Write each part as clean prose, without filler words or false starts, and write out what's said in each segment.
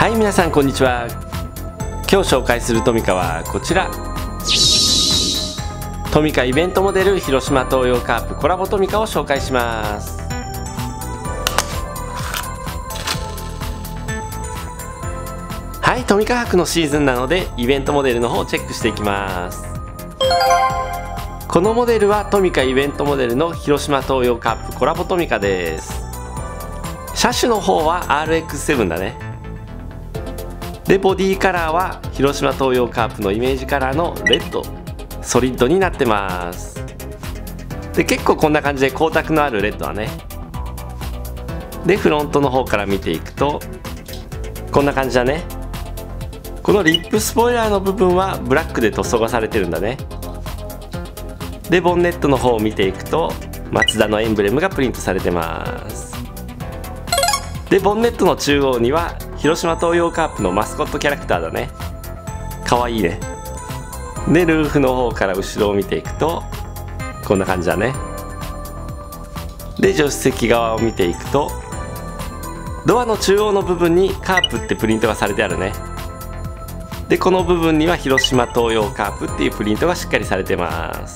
はい、皆さんこんにちは。今日紹介するトミカはこちら。トミカイベントモデル広島東洋カープコラボトミカを紹介します。はい、トミカ博のシーズンなのでイベントモデルの方をチェックしていきます。このモデルはトミカイベントモデルの広島東洋カープコラボトミカです。車種の方は RX7 だね。でボディカラーは広島東洋カープのイメージカラーのレッドソリッドになってます。で結構こんな感じで光沢のあるレッドはね。でフロントの方から見ていくとこんな感じだね。このリップスポイラーの部分はブラックで塗装がされてるんだね。でボンネットの方を見ていくとマツダのエンブレムがプリントされてます。でボンネットの中央には広島東洋カープのマスコットキャラクターだね。かわいいね。でルーフの方から後ろを見ていくとこんな感じだね。で助手席側を見ていくとドアの中央の部分にカープってプリントがされてあるね。でこの部分には広島東洋カープっていうプリントがしっかりされてます。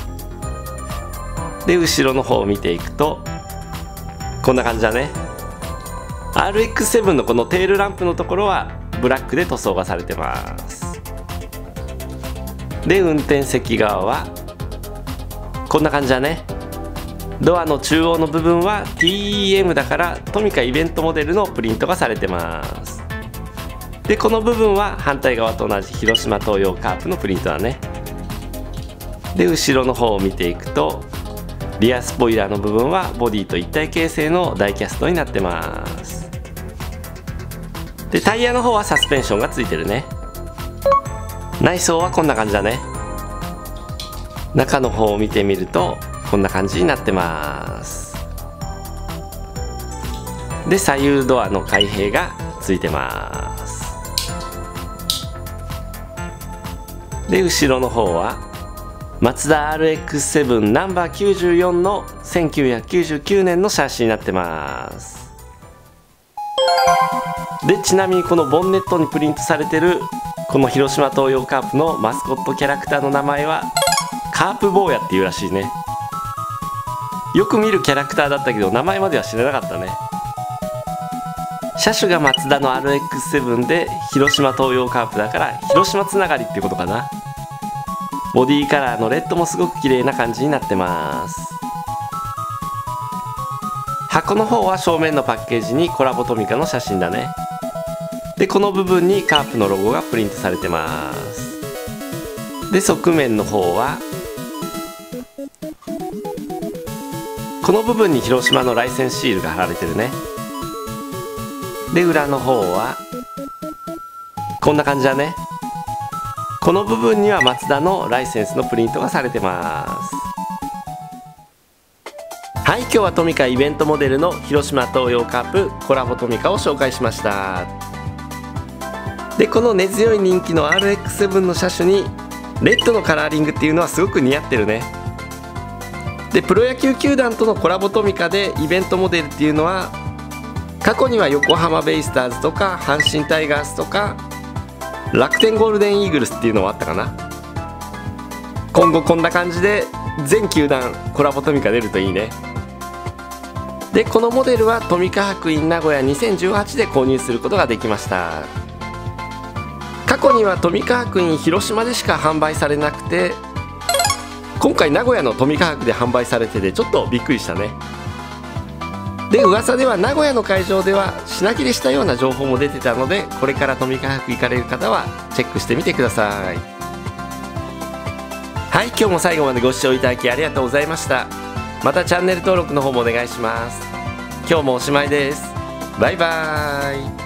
で後ろの方を見ていくとこんな感じだね。RX7 のこのテールランプのところはブラックで塗装がされてます。で運転席側はこんな感じだね。ドアの中央の部分は TEM だからトミカイベントモデルのプリントがされてます。でこの部分は反対側と同じ広島東洋カープのプリントだね。で後ろの方を見ていくとリアスポイラーの部分はボディと一体形成のダイキャストになってます。でタイヤの方はサスペンションがついてるね。内装はこんな感じだね。中の方を見てみるとこんな感じになってます。で左右ドアの開閉がついてます。で後ろの方はマツダ RX7 ナンバー94の1999年のシャーシになってます。でちなみにこのボンネットにプリントされてるこの広島東洋カープのマスコットキャラクターの名前はカープ坊やっていうらしいね。よく見るキャラクターだったけど名前までは知らなかったね。車種がマツダの RX7 で広島東洋カープだから広島つながりっていうことかな。ボディカラーのレッドもすごく綺麗な感じになってます。箱の方は正面のパッケージにコラボトミカの写真だね。でこの部分にカープのロゴがプリントされてます。で側面の方はこの部分に広島のライセンスシールが貼られてるね。で裏の方はこんな感じだね。この部分にはマツダのライセンスのプリントがされてます。はい、今日はトミカイベントモデルの広島東洋カープコラボトミカを紹介しました。でこの根強い人気の RX7 の車種にレッドのカラーリングっていうのはすごく似合ってるね。でプロ野球球団とのコラボトミカでイベントモデルっていうのは過去には横浜ベイスターズとか阪神タイガースとか楽天ゴールデンイーグルスっていうのもあったかな。今後こんな感じで全球団コラボトミカ出るといいね。でこのモデルはトミカ博 in 名古屋2018で購入することができました。過去にはトミカ博 in 広島でしか販売されなくて今回名古屋のトミカ博で販売されててちょっとびっくりしたね。で噂では名古屋の会場では品切れしたような情報も出てたのでこれからトミカ博行かれる方はチェックしてみてください。はい、今日も最後までご視聴いただきありがとうございました。またチャンネル登録の方もお願いします。今日もおしまいです。バイバーイ。